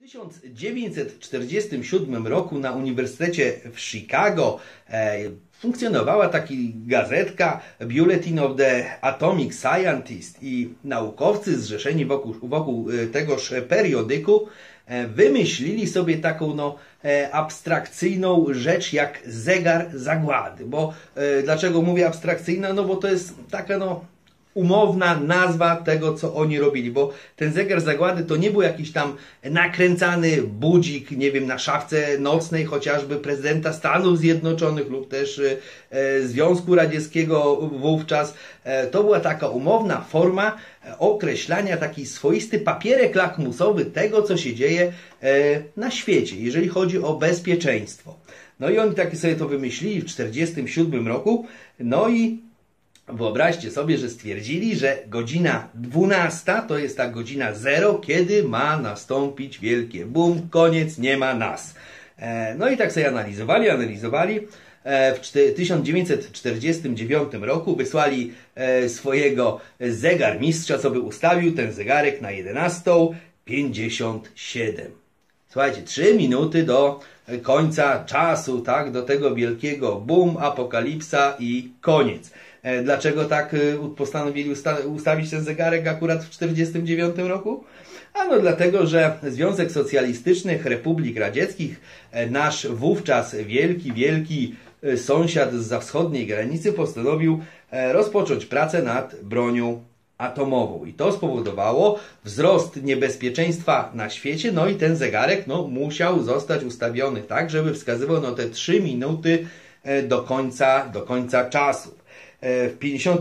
1947 roku na Uniwersytecie w Chicago funkcjonowała taka gazetka Bulletin of the Atomic Scientist i naukowcy zrzeszeni wokół tegoż periodyku wymyślili sobie taką abstrakcyjną rzecz jak zegar zagłady. Bo dlaczego mówię abstrakcyjna? No bo to jest taka umowna nazwa tego, co oni robili, bo ten zegar zagłady to nie był jakiś tam nakręcany budzik, nie wiem, na szafce nocnej chociażby prezydenta Stanów Zjednoczonych lub też Związku Radzieckiego wówczas. To była taka umowna forma określania, taki swoisty papierek lakmusowy tego, co się dzieje na świecie, jeżeli chodzi o bezpieczeństwo. No i oni takie sobie to wymyślili w 1947 roku, no i wyobraźcie sobie, że stwierdzili, że godzina 12 to jest ta godzina 0, kiedy ma nastąpić wielkie boom, koniec, nie ma nas. No i tak sobie analizowali. W 1949 roku wysłali swojego zegarmistrza, co by ustawił ten zegarek na 11:57. Słuchajcie, 3 minuty do końca czasu, tak, do tego wielkiego boom, apokalipsa i koniec. Dlaczego tak postanowili ustawić ten zegarek akurat w 1949 roku? Ano dlatego, że Związek Socjalistycznych Republik Radzieckich, nasz wówczas wielki sąsiad zza wschodniej granicy, postanowił rozpocząć pracę nad bronią atomową. I to spowodowało wzrost niebezpieczeństwa na świecie, no i ten zegarek musiał zostać ustawiony tak, żeby wskazywał te 3 minuty do końca czasu. W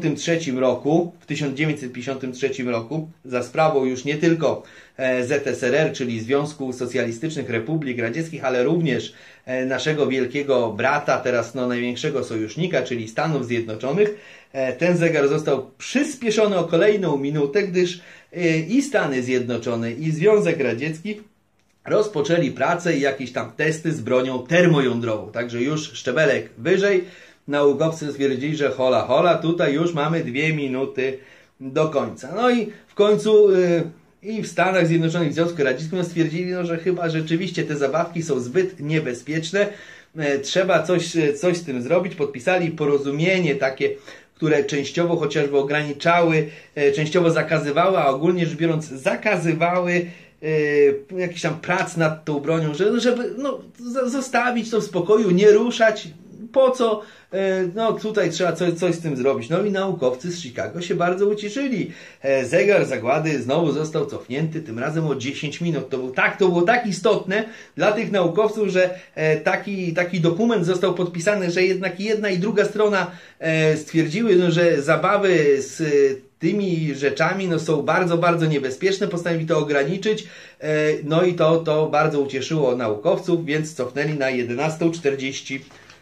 1953 roku za sprawą już nie tylko ZSRR, czyli Związku Socjalistycznych Republik Radzieckich, ale również naszego wielkiego brata, teraz największego sojusznika, czyli Stanów Zjednoczonych, ten zegar został przyspieszony o kolejną minutę, gdyż i Stany Zjednoczone, i Związek Radziecki rozpoczęli pracę i jakieś tam testy z bronią termojądrową. Także już szczebelek wyżej naukowcy stwierdzili, że hola, tutaj już mamy 2 minuty do końca. No i w końcu i w Stanach Zjednoczonych, w Związku Radzieckim stwierdzili, że chyba rzeczywiście te zabawki są zbyt niebezpieczne, trzeba coś z tym zrobić. Podpisali porozumienie takie, które częściowo chociażby ograniczały, częściowo zakazywały, a ogólnie rzecz biorąc zakazywały jakiś tam prac nad tą bronią, żeby zostawić to w spokoju, nie ruszać. Po co? Tutaj trzeba coś z tym zrobić. No i naukowcy z Chicago się bardzo ucieszyli. Zegar zagłady znowu został cofnięty, tym razem o 10 minut. To było tak istotne dla tych naukowców, że taki dokument został podpisany, że jednak jedna i druga strona stwierdziły, że zabawy z tymi rzeczami są bardzo niebezpieczne, postanowili to ograniczyć, no i to bardzo ucieszyło naukowców, więc cofnęli na 11:48.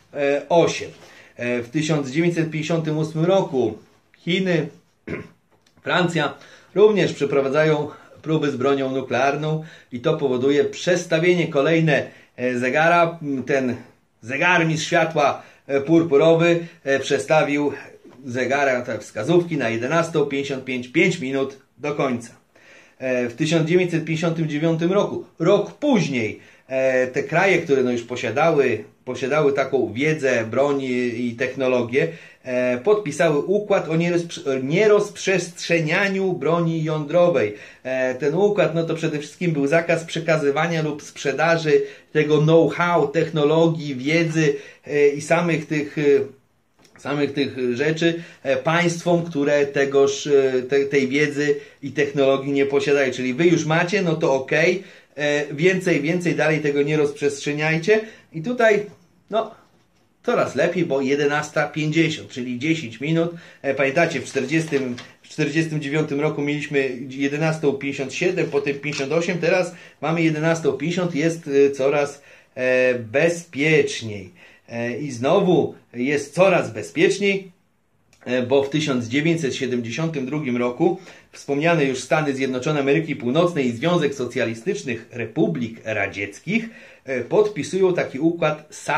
W 1958 roku Chiny, Francja również przeprowadzają próby z bronią nuklearną i to powoduje przestawienie kolejne zegara. Ten zegarmistrz światła purpurowy przestawił zegara, te wskazówki na 11:55, 5 minut do końca. W 1959 roku, rok później, te kraje, które już posiadały taką wiedzę, broń i technologię, podpisały układ o nierozprzestrzenianiu broni jądrowej. Ten układ to przede wszystkim był zakaz przekazywania lub sprzedaży tego know-how, technologii, wiedzy i samych tych rzeczy państwom, które tej wiedzy i technologii nie posiadają. Czyli wy już macie, to okej, więcej dalej tego nie rozprzestrzeniajcie. I tutaj coraz lepiej, bo 11:50, czyli 10 minut. Pamiętacie, w 1949 roku mieliśmy 11:57, potem 58, teraz mamy 11:50, jest coraz bezpieczniej. I znowu jest coraz bezpieczniej, bo w 1972 roku wspomniane już Stany Zjednoczone Ameryki Północnej i Związek Socjalistycznych Republik Radzieckich podpisują taki układ SALT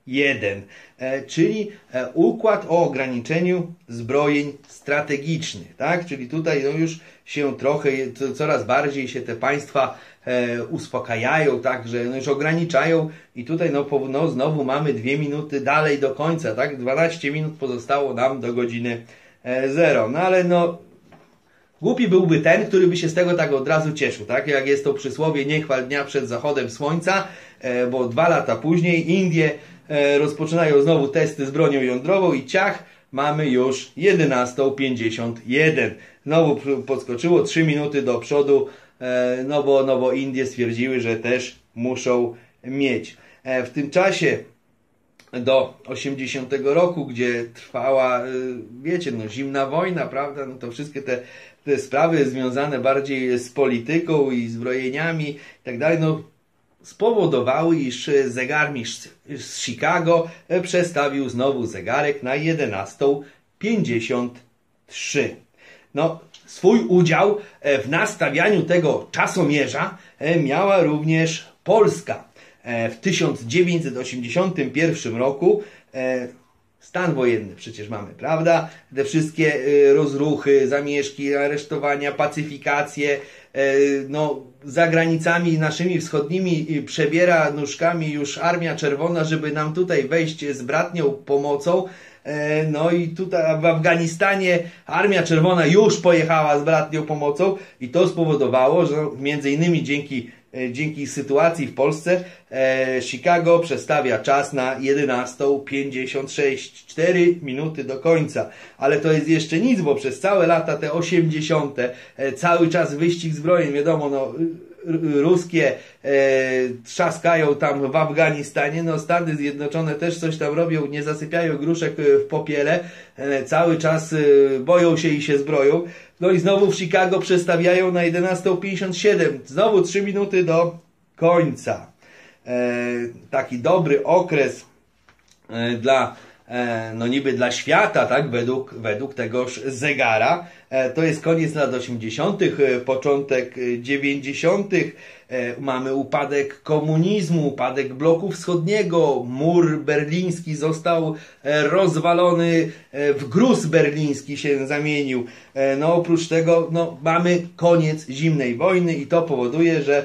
czyli układ o ograniczeniu zbrojeń strategicznych, tak? Czyli tutaj no już się trochę, coraz bardziej się te państwa uspokajają, tak, że no już ograniczają i tutaj no znowu mamy 2 minuty dalej do końca, tak? 12 minut pozostało nam do godziny 0. No ale no głupi byłby ten, który by się z tego tak od razu cieszył, tak? Jak jest to przysłowie nie chwal dnia przed zachodem słońca, bo 2 lata później Indie rozpoczynają znowu testy z bronią jądrową i ciach, mamy już 11:51. Znowu podskoczyło 3 minuty do przodu, no bo Indie stwierdziły, że też muszą mieć. W tym czasie do 80 roku, gdzie trwała, wiecie, no zimna wojna, prawda, no to wszystkie te sprawy związane bardziej z polityką i zbrojeniami i tak dalej, no spowodowały, iż zegarmistrz z Chicago przestawił znowu zegarek na 11:53. No, swój udział w nastawianiu tego czasomierza miała również Polska. W 1981 roku stan wojenny przecież mamy, prawda? Te wszystkie rozruchy, zamieszki, aresztowania, pacyfikacje, no za granicami naszymi wschodnimi przebiera nóżkami już Armia Czerwona, żeby nam tutaj wejść z bratnią pomocą. No i tutaj w Afganistanie Armia Czerwona już pojechała z bratnią pomocą i to spowodowało, że między innymi dzięki sytuacji w Polsce Chicago przestawia czas na 11:56, 4 minuty do końca. Ale to jest jeszcze nic, bo przez całe lata te 80. Cały czas wyścig zbrojeń, wiadomo, no ruskie trzaskają tam w Afganistanie, no Stany Zjednoczone też coś tam robią, nie zasypiają gruszek w popiele, cały czas boją się i się zbroją. No i znowu w Chicago przestawiają na 11:57, znowu 3 minuty do końca. Taki dobry okres no niby dla świata, tak, według tegoż zegara. To jest koniec lat 80., początek 90. Mamy upadek komunizmu, upadek bloku wschodniego, mur berliński został rozwalony, w gruz berliński się zamienił. No oprócz tego no, mamy koniec zimnej wojny i to powoduje, że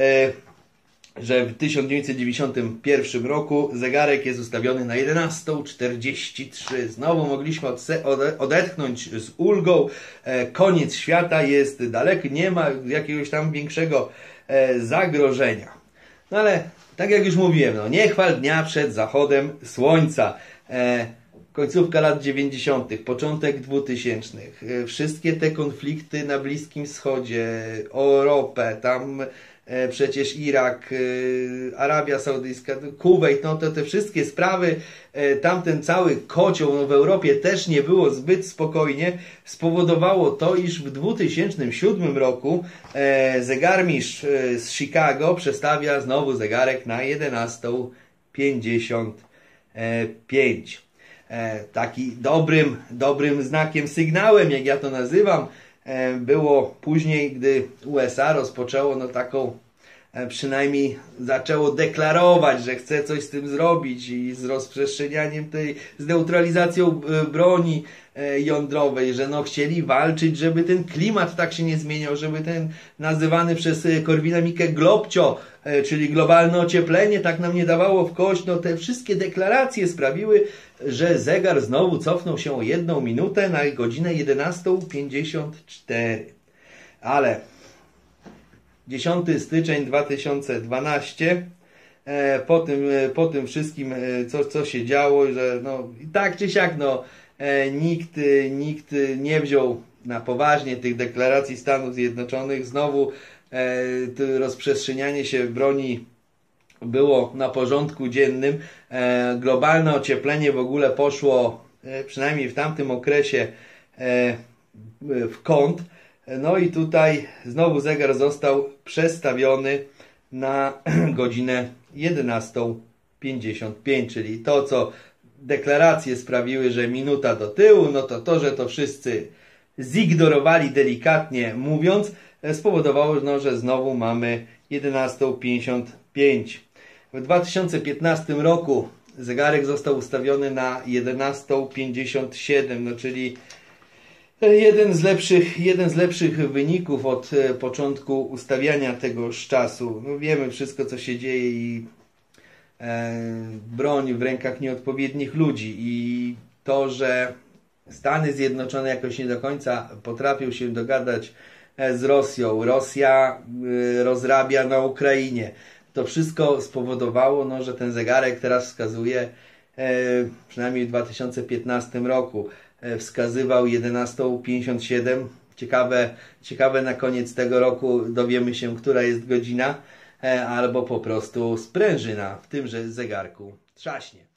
w 1991 roku zegarek jest ustawiony na 11:43. Znowu mogliśmy odetchnąć z ulgą. Koniec świata jest daleki, nie ma jakiegoś tam większego zagrożenia. No ale tak jak już mówiłem, no, nie chwal dnia przed zachodem słońca. Końcówka lat 90., początek 2000. Wszystkie te konflikty na Bliskim Wschodzie, Europę, tam przecież Irak, Arabia Saudyjska, Kuwejt, no te wszystkie sprawy, tamten cały kocioł, no w Europie też nie było zbyt spokojnie, spowodowało to, iż w 2007 roku zegarmistrz z Chicago przestawia znowu zegarek na 11:55. Taki dobrym znakiem, sygnałem, jak ja to nazywam, było później, gdy USA rozpoczęło no taką, przynajmniej zaczęło deklarować, że chce coś z tym zrobić i z rozprzestrzenianiem z neutralizacją broni jądrowej, że no chcieli walczyć, żeby ten klimat tak się nie zmieniał, żeby ten nazywany przez Korwina Mikke globcio, czyli globalne ocieplenie, tak nam nie dawało w kość. No te wszystkie deklaracje sprawiły, że zegar znowu cofnął się o 1 minutę na godzinę 11:54. Ale 10 styczeń 2012, po tym wszystkim, co się działo, że no tak czy siak, no nikt nie wziął na poważnie tych deklaracji Stanów Zjednoczonych. Znowu rozprzestrzenianie się broni było na porządku dziennym. Globalne ocieplenie w ogóle poszło, przynajmniej w tamtym okresie, w kąt. No i tutaj znowu zegar został przestawiony na godzinę 11:55, czyli to, co deklaracje sprawiły, że minuta do tyłu, no to, że to wszyscy zignorowali, delikatnie mówiąc, spowodowało, no, że znowu mamy 11:55. W 2015 roku zegarek został ustawiony na 11:57, no czyli jeden z lepszych wyników od początku ustawiania tegoż czasu. No wiemy wszystko, co się dzieje i broń w rękach nieodpowiednich ludzi i to, że Stany Zjednoczone jakoś nie do końca potrafią się dogadać z Rosją. Rosja rozrabia na Ukrainie. To wszystko spowodowało, no, że ten zegarek teraz wskazuje, przynajmniej w 2015 roku, wskazywał 11:57. Ciekawe na koniec tego roku dowiemy się, która jest godzina, albo po prostu sprężyna w tymże zegarku trzaśnie.